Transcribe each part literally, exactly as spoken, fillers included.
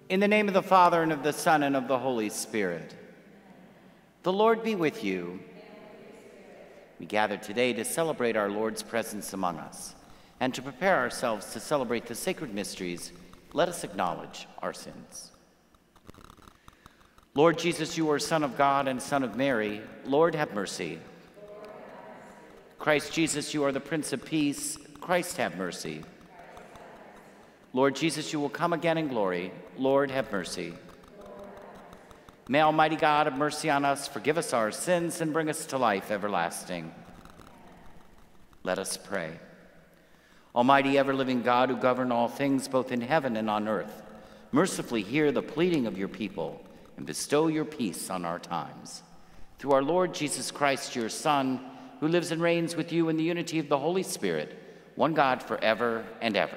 In the name of the Father, and of the Son, and of the Holy Spirit. The Lord be with you. We gather today to celebrate our Lord's presence among us, and to prepare ourselves to celebrate the sacred mysteries. Let us acknowledge our sins. Lord Jesus, you are Son of God and Son of Mary. Lord, have mercy. Christ Jesus, you are the Prince of Peace. Christ, have mercy. Lord Jesus, you will come again in glory. Lord, have mercy. May Almighty God have mercy on us, forgive us our sins, and bring us to life everlasting. Let us pray. Almighty, ever-living God, who govern all things both in heaven and on earth, mercifully hear the pleading of your people and bestow your peace on our times. Through our Lord Jesus Christ, your Son, who lives and reigns with you in the unity of the Holy Spirit, one God forever and ever.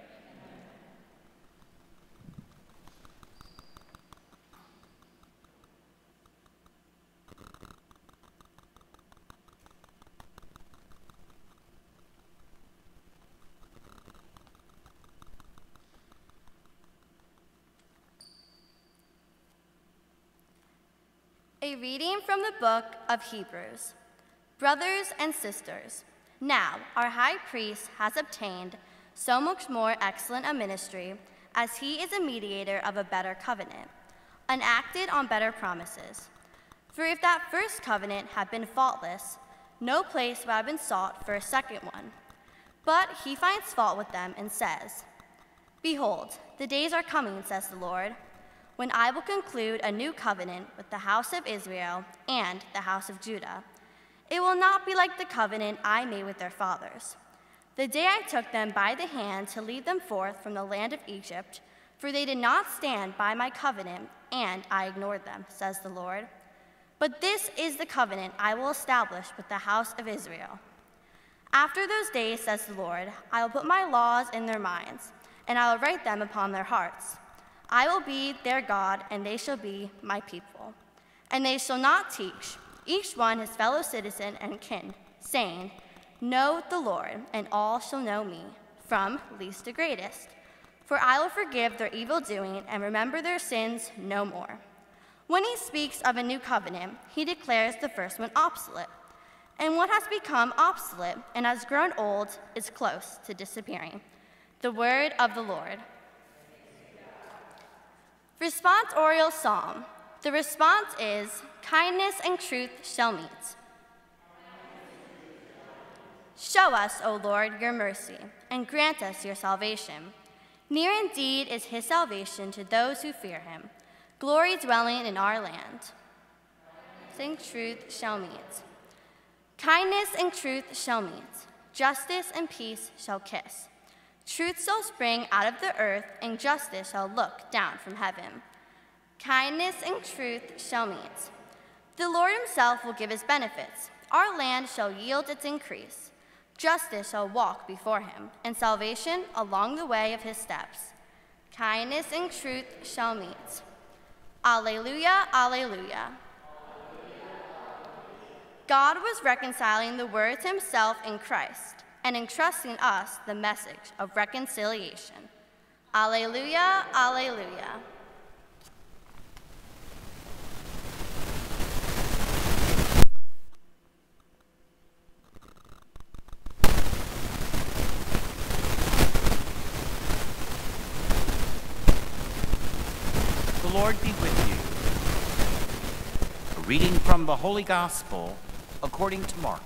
A reading from the book of Hebrews. Brothers and sisters, now our high priest has obtained so much more excellent a ministry, as he is a mediator of a better covenant, enacted on better promises. For if that first covenant had been faultless, no place would have been sought for a second one. But he finds fault with them and says, "Behold, the days are coming, says the Lord, when I will conclude a new covenant with the house of Israel and the house of Judah. It will not be like the covenant I made with their fathers, the day I took them by the hand to lead them forth from the land of Egypt, for they did not stand by my covenant, and I ignored them, says the Lord. But this is the covenant I will establish with the house of Israel. After those days, says the Lord, I will put my laws in their minds, and I will write them upon their hearts. I will be their God, and they shall be my people. And they shall not teach, each one his fellow citizen and kin, saying, Know the Lord, and all shall know me, from least to greatest. For I will forgive their evil doing and remember their sins no more. When he speaks of a new covenant, he declares the first one obsolete. And what has become obsolete and has grown old is close to disappearing. The word of the Lord. Responsorial Psalm. The response is, kindness and truth shall meet. Show us, O Lord, your mercy, and grant us your salvation. Near indeed is his salvation to those who fear him, glory dwelling in our land. And truth shall meet. Kindness and truth shall meet. Justice and peace shall kiss. Truth shall spring out of the earth, and justice shall look down from heaven. Kindness and truth shall meet. The Lord himself will give his benefits. Our land shall yield its increase. Justice shall walk before him, and salvation along the way of his steps. Kindness and truth shall meet. Alleluia, alleluia. God was reconciling the world to himself in Christ, and entrusting us the message of reconciliation. Alleluia, alleluia. The Lord be with you. A reading from the Holy Gospel according to Mark.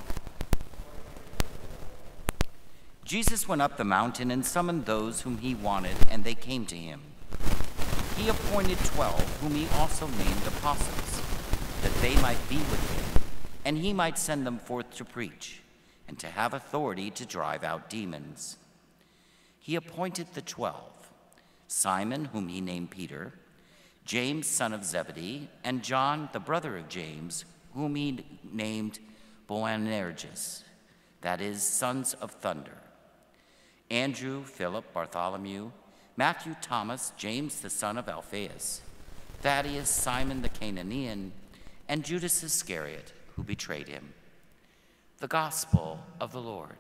Jesus went up the mountain and summoned those whom he wanted, and they came to him. He appointed twelve, whom he also named apostles, that they might be with him, and he might send them forth to preach, and to have authority to drive out demons. He appointed the twelve, Simon, whom he named Peter, James, son of Zebedee, and John, the brother of James, whom he named Boanerges, that is, sons of thunder. Andrew, Philip, Bartholomew, Matthew, Thomas, James, the son of Alphaeus, Thaddeus, Simon the Canaanian, and Judas Iscariot, who betrayed him. The Gospel of the Lord.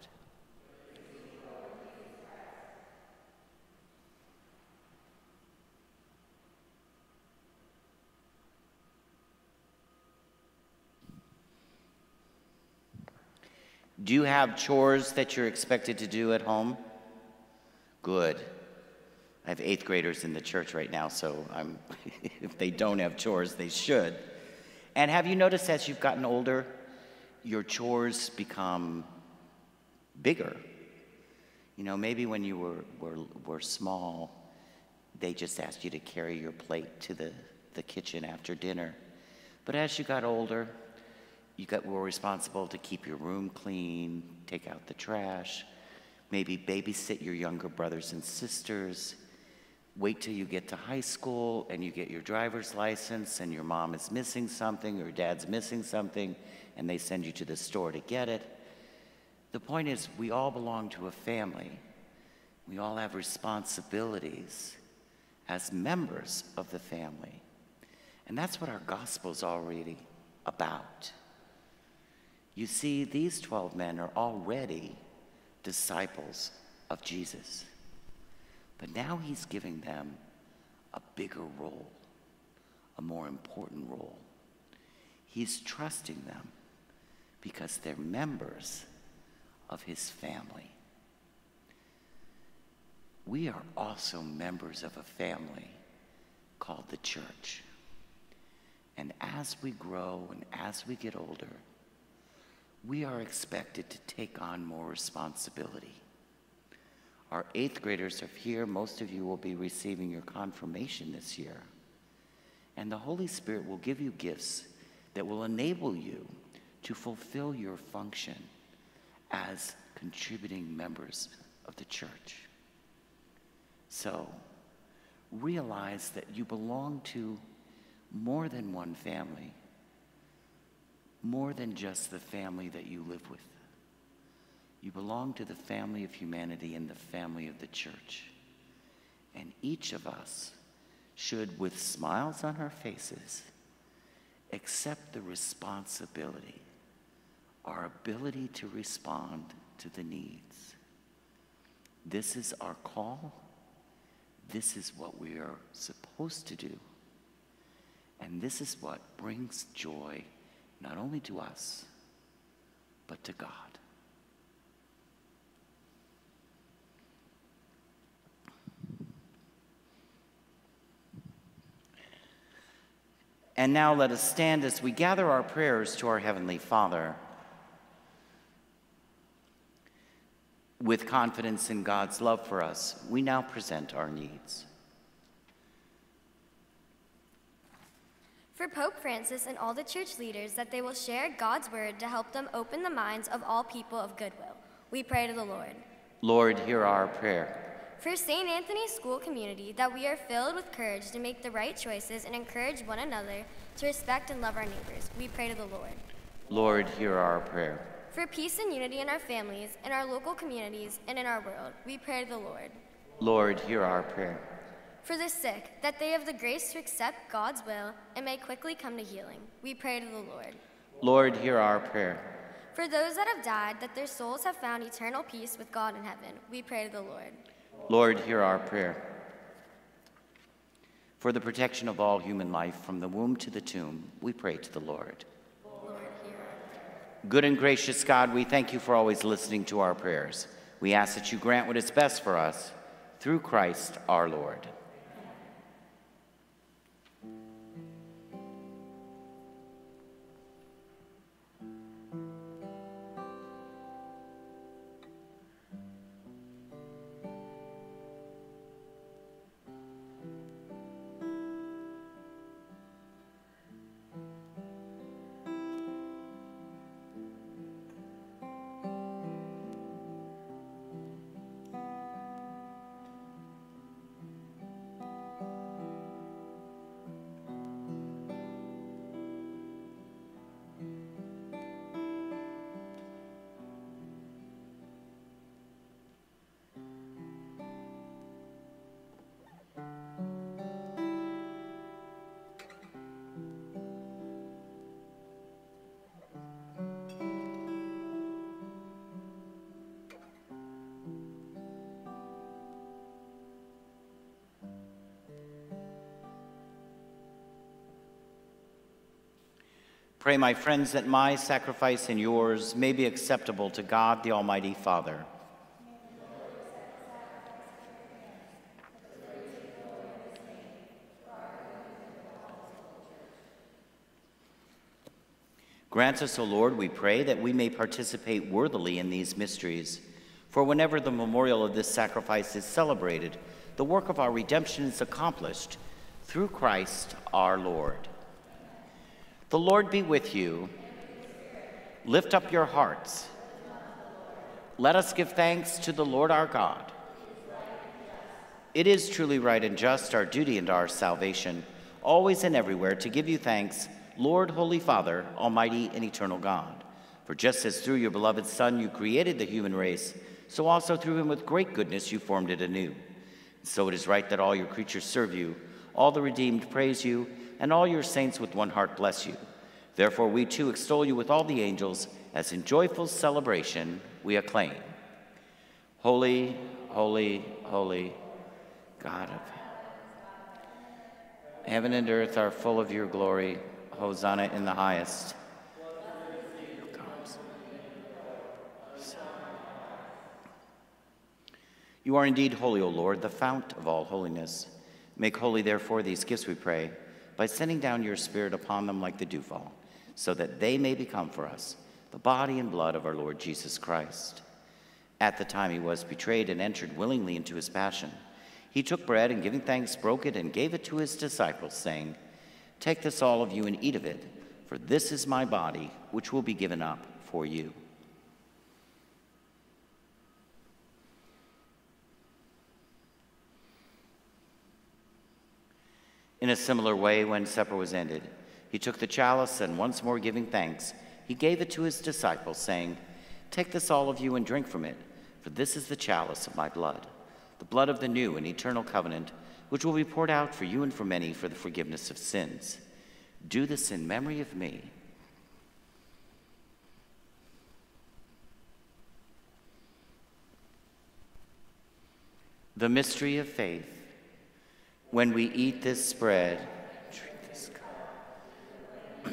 Do you have chores that you're expected to do at home? Good. I have eighth graders in the church right now, so I'm if they don't have chores, they should. And have you noticed as you've gotten older, your chores become bigger? You know, maybe when you were, were, were small, they just asked you to carry your plate to the, the kitchen after dinner. But as you got older, you got more responsible to keep your room clean, take out the trash, maybe babysit your younger brothers and sisters. Wait till you get to high school and you get your driver's license and your mom is missing something or dad's missing something and they send you to the store to get it. The point is, we all belong to a family. We all have responsibilities as members of the family. And that's what our gospel's already about. You see, these twelve men are already disciples of Jesus. But now he's giving them a bigger role, a more important role. He's trusting them because they're members of his family. We are also members of a family called the church. And as we grow and as we get older, we are expected to take on more responsibility. Our eighth graders are here. Most of you will be receiving your confirmation this year. And the Holy Spirit will give you gifts that will enable you to fulfill your function as contributing members of the church. So, realize that you belong to more than one family, more than just the family that you live with. You belong to the family of humanity and the family of the church. And each of us should, with smiles on our faces, accept the responsibility, our ability to respond to the needs. This is our call. This is what we are supposed to do. And this is what brings joy not only to us, but to God. And now let us stand as we gather our prayers to our Heavenly Father. With confidence in God's love for us, we now present our needs. For Pope Francis and all the church leaders, that they will share God's word to help them open the minds of all people of goodwill. We pray to the Lord. Lord, hear our prayer. For Saint Anthony's school community, that we are filled with courage to make the right choices and encourage one another to respect and love our neighbors. We pray to the Lord. Lord, hear our prayer. For peace and unity in our families, in our local communities, and in our world, we pray to the Lord. Lord, hear our prayer. For the sick, that they have the grace to accept God's will and may quickly come to healing, we pray to the Lord. Lord, hear our prayer. For those that have died, that their souls have found eternal peace with God in heaven, we pray to the Lord. Lord, hear our prayer. For the protection of all human life from the womb to the tomb, we pray to the Lord. Lord, hear our prayer. Good and gracious God, we thank you for always listening to our prayers. We ask that you grant what is best for us through Christ our Lord. Pray, my friends, that my sacrifice and yours may be acceptable to God, the Almighty Father. Grant us, O Lord, we pray, that we may participate worthily in these mysteries. For whenever the memorial of this sacrifice is celebrated, the work of our redemption is accomplished through Christ our Lord. The Lord be with you. Lift up your hearts. Let us give thanks to the Lord our God. It is truly right and just, our duty and our salvation, always and everywhere to give you thanks, Lord, Holy Father, Almighty and eternal God. For just as through your beloved Son you created the human race, so also through him with great goodness you formed it anew. And so it is right that all your creatures serve you, all the redeemed praise you, and all your saints with one heart bless you. Therefore we too extol you with all the angels, as in joyful celebration we acclaim. Holy, holy, holy, God of heaven and earth are full of your glory. Hosanna in the highest. You are indeed holy, O Lord, the fount of all holiness. Make holy, therefore, these gifts, we pray, by sending down your Spirit upon them like the dewfall, so that they may become for us the body and blood of our Lord Jesus Christ. At the time he was betrayed and entered willingly into his passion, he took bread and, giving thanks, broke it and gave it to his disciples, saying, "Take this, all of you, and eat of it, for this is my body, which will be given up for you." In a similar way, when supper was ended, he took the chalice, and once more giving thanks, he gave it to his disciples, saying, "Take this, all of you, and drink from it, for this is the chalice of my blood, the blood of the new and eternal covenant, which will be poured out for you and for many for the forgiveness of sins. Do this in memory of me." The mystery of faith. When we eat this bread, drink this cup.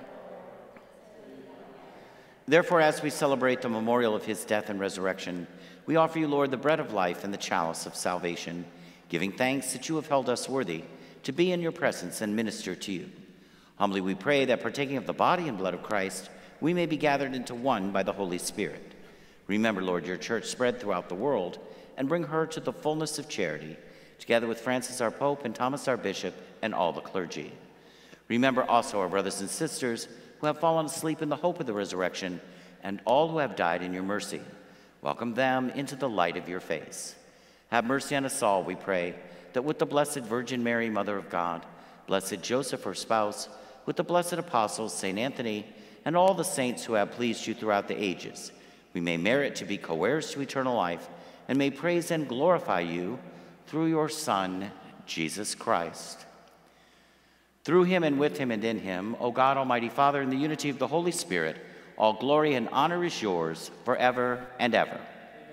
Therefore, as we celebrate the memorial of his death and resurrection, we offer you, Lord, the bread of life and the chalice of salvation, giving thanks that you have held us worthy to be in your presence and minister to you. Humbly we pray that, partaking of the body and blood of Christ, we may be gathered into one by the Holy Spirit. Remember, Lord, your church spread throughout the world, and bring her to the fullness of charity, together with Francis our Pope and Thomas our Bishop and all the clergy. Remember also our brothers and sisters who have fallen asleep in the hope of the resurrection, and all who have died in your mercy. Welcome them into the light of your face. Have mercy on us all, we pray, that with the Blessed Virgin Mary, Mother of God, Blessed Joseph, her spouse, with the blessed apostles, Saint Anthony, and all the saints who have pleased you throughout the ages, we may merit to be co-heirs to eternal life, and may praise and glorify you through your Son, Jesus Christ. Through him and with him and in him, O God, Almighty Father, in the unity of the Holy Spirit, all glory and honor is yours forever and ever. Amen.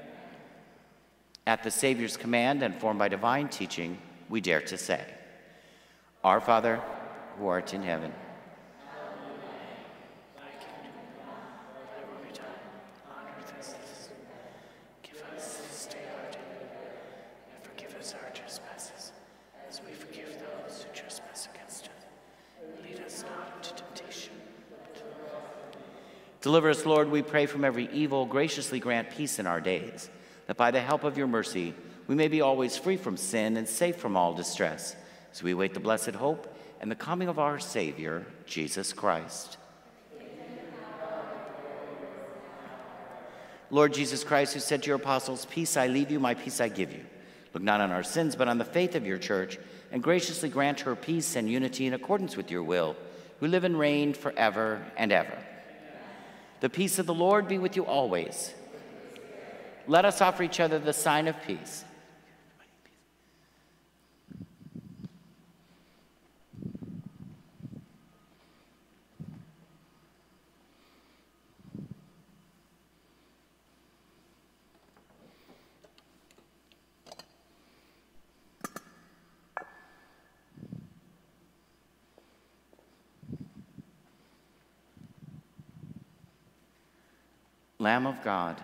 At the Savior's command and formed by divine teaching, we dare to say, Our Father, who art in heaven, deliver us, Lord, we pray, from every evil. Graciously grant peace in our days, that by the help of your mercy we may be always free from sin and safe from all distress, as we await the blessed hope and the coming of our Savior, Jesus Christ. Lord Jesus Christ, who said to your apostles, "Peace I leave you, my peace I give you," look not on our sins, but on the faith of your church, and graciously grant her peace and unity in accordance with your will, who live and reign forever and ever. The peace of the Lord be with you always. Let us offer each other the sign of peace. Lamb of God.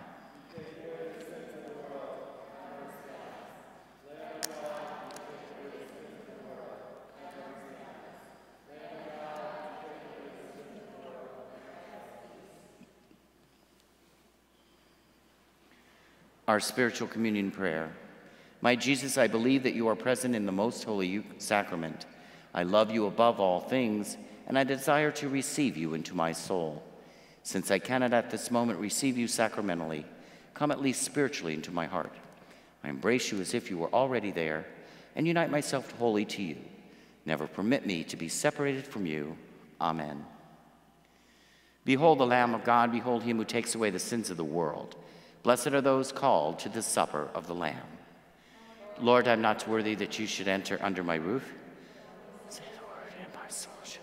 Our spiritual communion prayer. My Jesus, I believe that you are present in the most holy sacrament. I love you above all things, and I desire to receive you into my soul. Since I cannot at this moment receive you sacramentally, come at least spiritually into my heart. I embrace you as if you were already there, and unite myself wholly to you. Never permit me to be separated from you. Amen. Behold the Lamb of God, behold him who takes away the sins of the world. Blessed are those called to the supper of the Lamb. Lord, I'm not worthy that you should enter under my roof. Say the word, and my soul shall.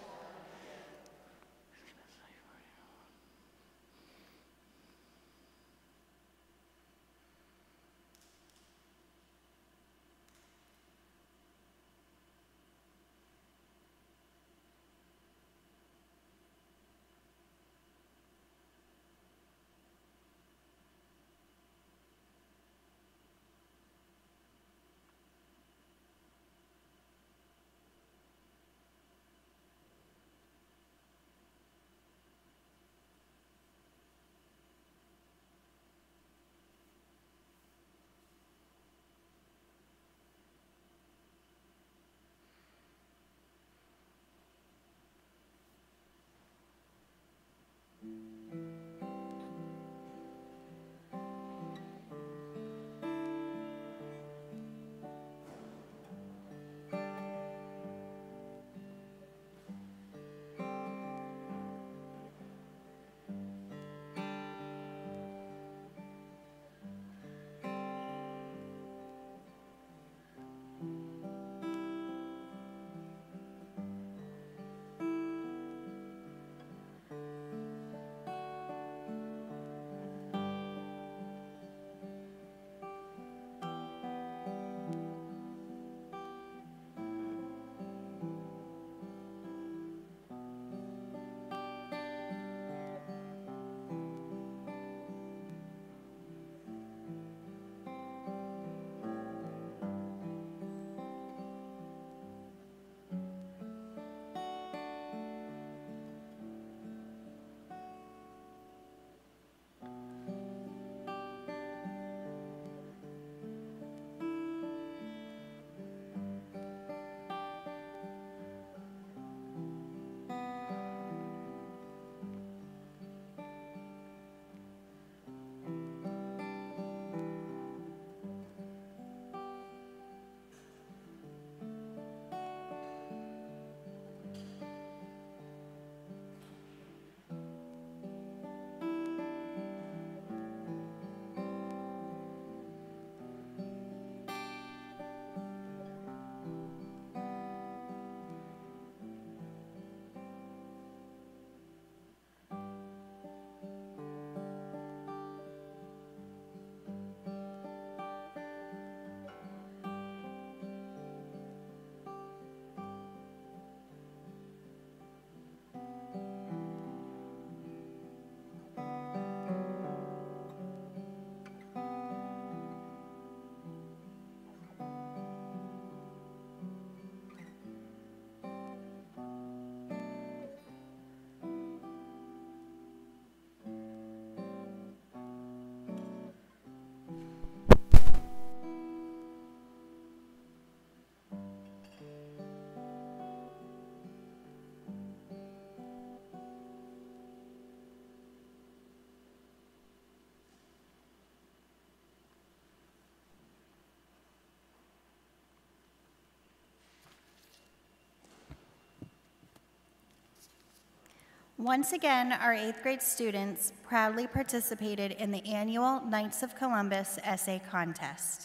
Once again, our eighth grade students proudly participated in the annual Knights of Columbus essay contest.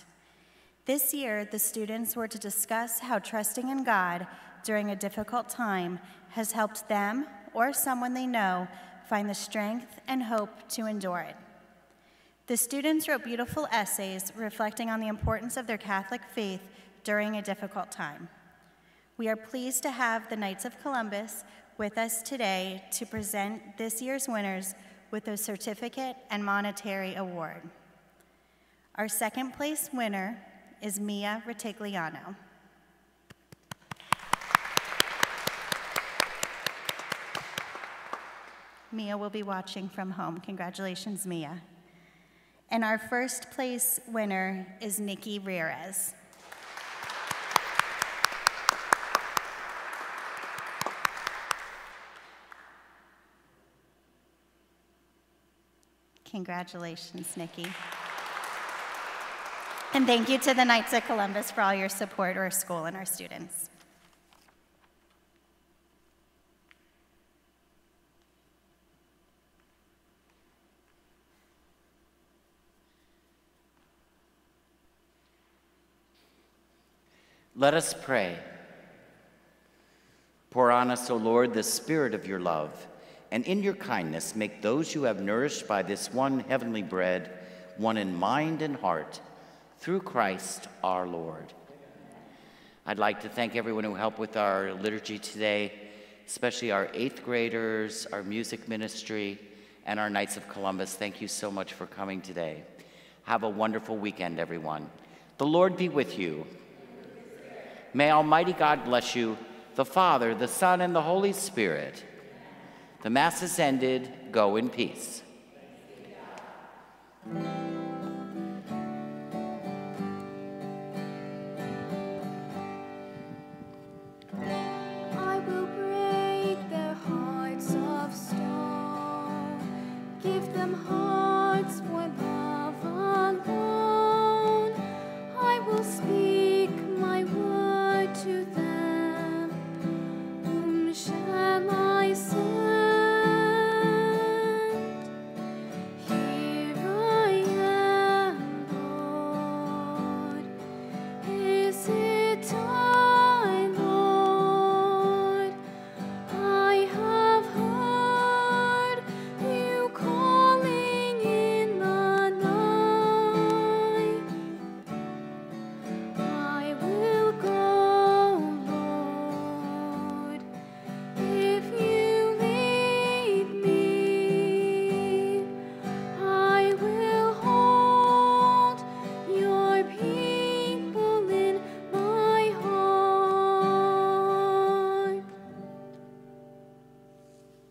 This year, the students were to discuss how trusting in God during a difficult time has helped them or someone they know find the strength and hope to endure it. The students wrote beautiful essays reflecting on the importance of their Catholic faith during a difficult time. We are pleased to have the Knights of Columbus with us today to present this year's winners with a certificate and monetary award. Our second place winner is Mia Ritigliano. Mia will be watching from home. Congratulations, Mia. And our first place winner is Nikki Ramirez. Congratulations, Nikki. And thank you to the Knights of Columbus for all your support of our school and our students. Let us pray. Pour on us, O Lord, the spirit of your love, and in your kindness make those you have nourished by this one heavenly bread, one in mind and heart, through Christ our Lord. I'd like to thank everyone who helped with our liturgy today, especially our eighth graders, our music ministry, and our Knights of Columbus. Thank you so much for coming today. Have a wonderful weekend, everyone. The Lord be with you. May Almighty God bless you, the Father, the Son, and the Holy Spirit. The Mass is ended. Go in peace. I will break their hearts of stone, give them hope.